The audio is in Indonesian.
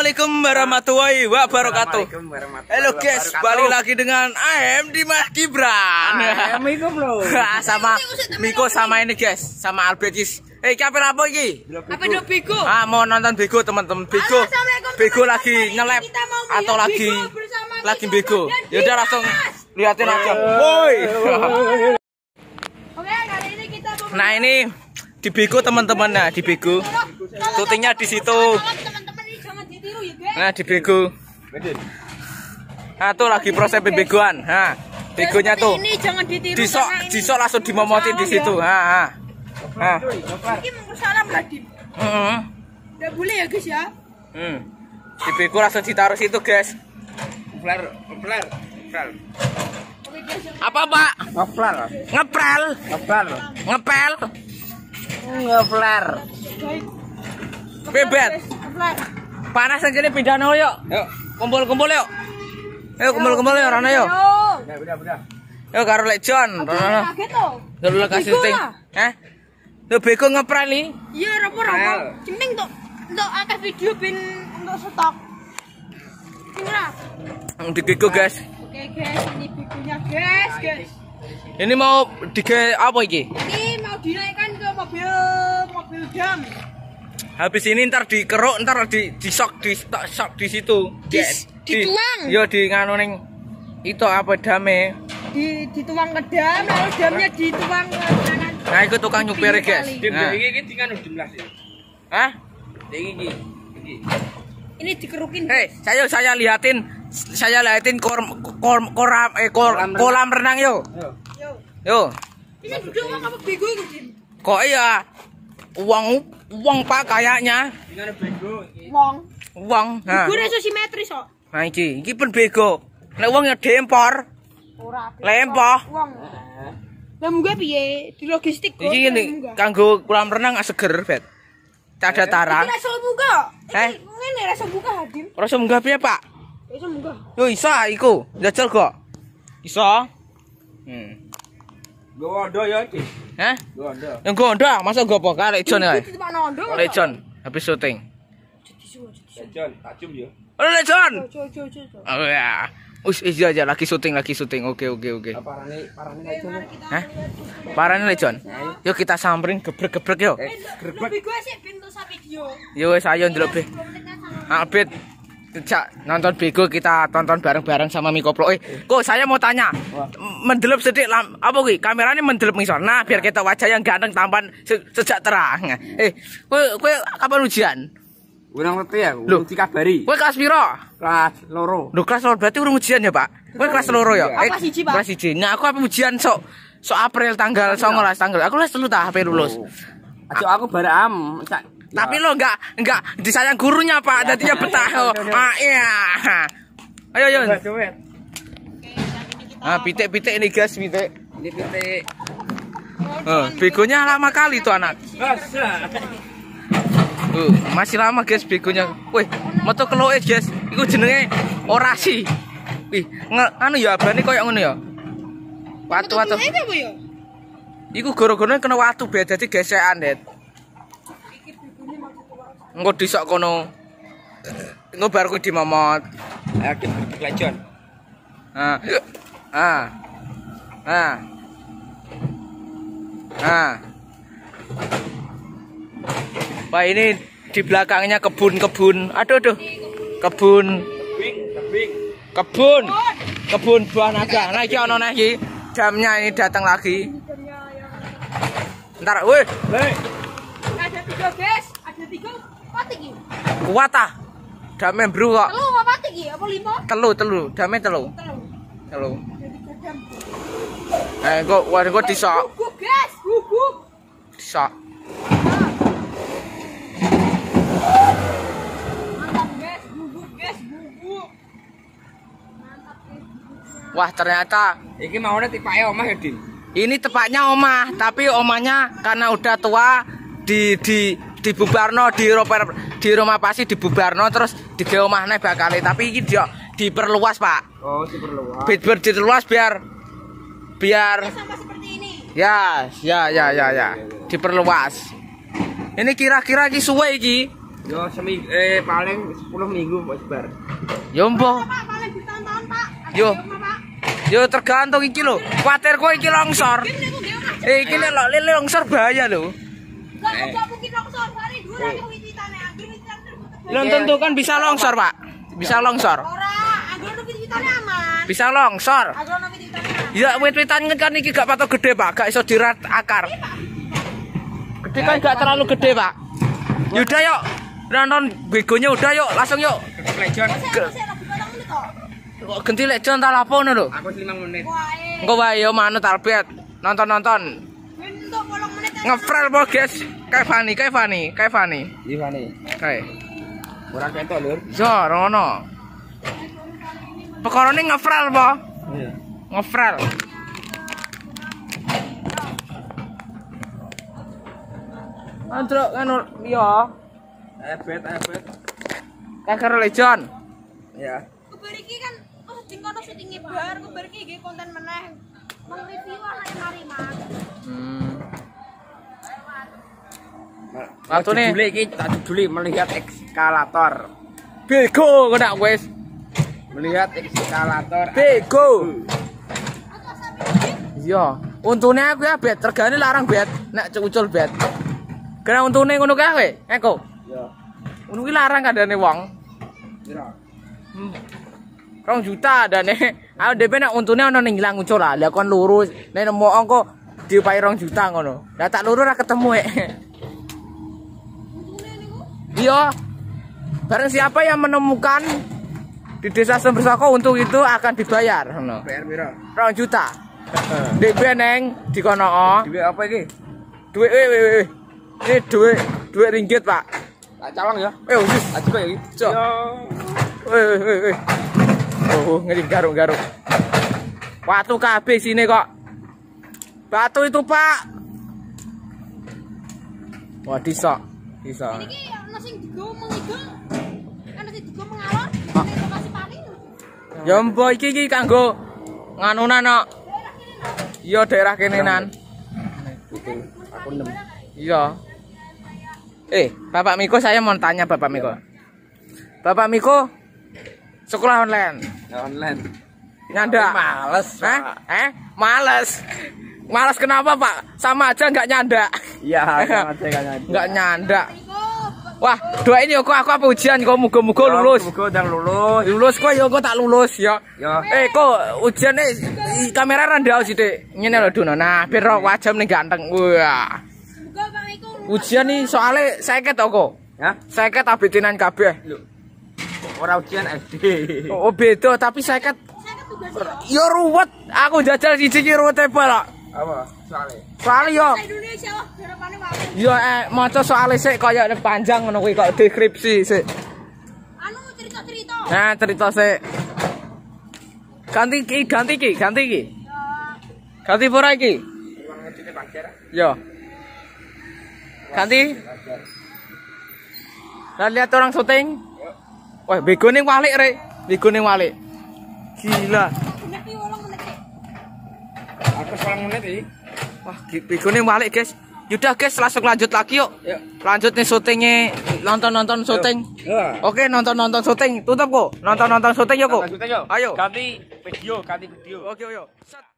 Assalamualaikum warahmatullahi wabarakatuh. Halo guys, balik lagi dengan AM Dimas Gibran. Miko bro. Sama Miko sama ini guys, sama Albetis. Kapan apa iki? Apa do Bego? Mau nonton Bego teman-teman. Bego lagi nge-lab atau lagi Bego. Yaudah langsung liatin aja. Woi. Oke, kali ini kita mau Nah ini di Bego teman-teman, nah di Bego. Syutingnya di situ. teman-teman ini jangan ditiru ya, guys. Nah di Bego. Nah tuh lagi proses begoan. Nah, begonya tuh. Ini jangan ditiru. Disok langsung dimomotin di situ. Nah. Ini mau salam lah, Dim. Enggak boleh ya, guys ya. Di bego langsung ditaruh situ, guys. Ngepler. Oke, guys. Apa, Pak? Ngepler. Ngepel. Ngepler. Bebet. Panas yang gini pindah no yuk. Yuk. Kumpul yuk. Yuk kumpul yuk Rana yuk. Udah. Yuk karo Lek John. Kaget toh. Dulu kasih syuting. Tuh bego ngepel nih. Iya, rapo. Ceming tuh. Untuk akeh video bin untuk stok. Tinggal. Di bego, guys. Oke, guys, ini begonya, guys. Ini mau dige apa iki? Ini mau dinaikkan ke mobil dam. Habis ini ntar dikeruk, ntar di sok di situ. Dituang. Yo di nganu ning itu apa dame. Dituang ke dam, lalu damnya dituang ke kanan. Nah, itu tukang nyupir, guys. Nah. Iki nganu jumlah sih. Hah? Iki. Ini dikerukin. Saya liatin kolam renang yo. Yo. Ini udah uang apa bego itu, Dim? Kok iya? Uang Pak kayaknya. Nganu bego. Uang. Nah. Gue rasa simetris kok. Nah iki pun bego. Nek wong ya dempor. Ora. Lempoh. Uang. Lah munggah piye? Di logistik kok. Iki ngene kanggo kolam renang seger, Bet. Cada tara. Iki rasa buka. Eh? Ngene rasa buka, Dim. Rasa munggah piye, Pak? Rasa munggah. Yo iso iku. Njajal kok. Iso. Gowondo ya, Dik. Hah? Gowondo. Yang gondo, masa gue apa? Lek John ya? Itu mana ondo? Lek John, habis syuting. Jon, tak cium ya. Lek John. Jo. Oh ya. Iya aja lagi syuting. Oke. Parane Jon. Hah? Parane Lek John. Yuk kita samperin gebrek yuk. Lebih gue sih pintu sa video. Yo wis ayo ndelok be. Abet nonton bego kita tonton bareng-bareng sama Mikoplo. Kok saya mau tanya. Mendelep sedikit apa kuwi? Kameranya mendelep ngisor. Nah, biar kita wajah yang ganteng tampan sejak terang. Kowe kapan ujian? Urang ngerti ya, urung dikabari. Kowe kelas piro? Kelas loro. Lho kelas loro berarti urung ujian ya, Pak? Kowe kelas loro ya? Kelas 1, Pak. Kelas 1. Nah, aku apa ujian sok April tanggal 19 tanggal. Aku kelas 3 ta HP lulus. Ajo aku baram. Tapi lo enggak disayang gurunya, Pak. Jadinya betah. Iya. Ayo. Ah, pitik ini guys, pitik. Ini pitik. Begonya lama kali tuh anak. Masih lama guys begonya. Wih, metu keloke guys. Iku jenenge orasi. Wih, anu ya abane koyo ngono ya. Watu. Iku gara-gara kena watu be dadi gesekan, Det. Engko disok kono. Engko bar kuwi dimomot. Ayo kita Lek Jon. Wah ini di belakangnya kebun. Aduh. Kebun buah naga. Nah iki ono neh iki. Jamnya ini datang lagi. Ntar, wih. Ada 3, guys. Ada 3. Pati iki. Kuat ah. Dame bro kok. Telu apa pati iki? Apa 5? Telu. Dame telu. Ada 3 jam. Kok disok. Guguk, guys. Guguk. Disok. Mantap, guys. Guguk. Mantap, guys. Wah ternyata Iki maune tipake omah ya, Dim. ini tepatnya omah, tapi omahnya karena udah tua di bubarno di rumah pasti dibubarno terus dige omahne bakale, tapi iki dia diperluas, Pak. Oh, diperluas. Diperluas biar Sama seperti ini. ya. Diperluas. Ini kira-kira iki suwe iki. Yo paling 10 minggu Mas bar. Yo mbok. Pak, paling ditonton, Pak. Ada Yo. di rumah, Pak. Yo tergantung iki lho. Kuatir kowe iki longsor. Gini aku nggih, Mas. Iki lek longsor bahaya lho. Lah kok mungkin longsor hari dua lagi wititane anggere wititane terbuka. Belum tentu kan bisa longsor, Pak. Bisa longsor. Ora, anggere wititane aman. Bisa longsor. Anggere wititane aman. Ya wit-witan kan iki gak patok gede, Pak. Gak iso dirat akar. Gede kan gak terlalu gede, Pak. Yaudah yuk. Nonton begonya udah yuk, langsung yuk. Legend. Saya lagi potong menit kok. Kok ganti legend tak lapono lho. Aku 5 menit. Wae. Engko wae yo manut Albert. Nonton-nonton. Bentuk 8 menit. Ngefrel po, guys. Kayak Fani. Iya nih. Kayak. Ora ketok lur. Yo, rono. Pekorone ngefrel po. Iya. Ngefrel. Andro kan yo. Ebet. Kayak legend. Ya. Kubar iki kan syuting kono syutinge bar, kubar iki nggih konten meneh. Meng-review anake mari, Mas. Waktu nih. Judulnya iki tak juduli melihat ekskalator. Bego kok nak wis. Melihat ekskalator. Bego. Iya, untune aku ya bet, regane larang bet, nek ucul bet. Kena untune ngono kae kowe, Eko. Ya. Ngono kuwi larang kadane wong. Piro? 2 juta adane. Aku DP nek untune ana ning ilang ucul lah. Lah kon lurus, nek nemu angko diupahi 2 juta ngono. Lah tak lurus ora ketemu Iya. Barang siapa yang menemukan di desa Sumbersoko untuk itu akan dibayar ngono. PR piro? 2 juta. DP neng dikono. Duit apa iki? Duit Ini duit ringgit, Pak. Tak calong ya. Wis. Aji kok ya iki. Cok. Weh. Oh, ngeri garuk-garuk. Batu kabeh sini kok. Batu itu, Pak. Wah, disok. Iki ana sing digowo mengigel. Ana sing digowo mengalon. Ning lokasi paling. Ya mbok iki kanggo nganunan kok. Iya, daerah kenenan. Itu aku 6. Iya. Bapak Miko, saya mau tanya Bapak Miko. Bapak Miko sekolah online. Ya online. Nyanda. Males. Males kenapa, Pak? Sama aja nggak nyanda. Iya, sama aja kan. Nggak nyanda. Wah, doain yo kok aku apa ujian kok muga-muga lulus. Muga udah lulus. Lulus kok yo kok tak lulus ya. Ya. Kok ujian kamera rendah sithik. Ngene lho Dono. Nah, biar wajah ning ganteng. Wah. Muga Pak Iko. Ujian nih soalnya 50 kok. Ya. 50 abetinan kabeh. Ora ujian SD. Oh, beda tapi 50. Saya kan tugas Yo ruwet. Aku jajal siji ki ruwet apa Apa? Soalnya yo Indonesia wah garapane wae. yo maca soalnya sik kaya panjang ngono kuwi kok deskripsi sik. Anu cerita-cerita. Nah, cerita sik. Ganti iki. Ganti pura iki. Yo. Ganti. Nah, lihat orang syuting. Wah, bego ning walik rek. Bego ning walik. Gila. Menit iki 8 menit. Aku 9 menit iki. Wah, bego ning walik, guys. Yaudah, guys, langsung lanjut lagi yuk. Yuk. Lanjut nih syutingnya, nonton syuting. Ya. Oke, nonton syuting. Tutup kok. Nonton syuting yuk kok. Lanjut aja. Ayo. Ganti video. Oke, yuk.